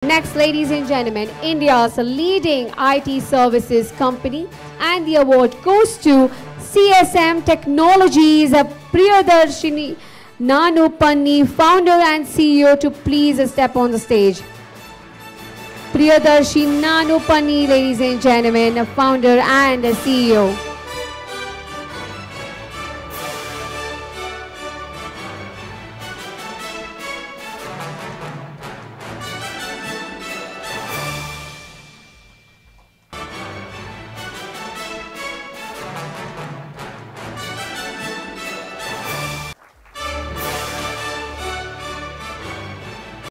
Next, ladies and gentlemen, India's leading IT services company, and the award goes to CSM Technologies, Priyadarshini Nanupanni, founder and CEO, to please step on the stage. Priyadarshini Nanupanni, ladies and gentlemen, founder and CEO.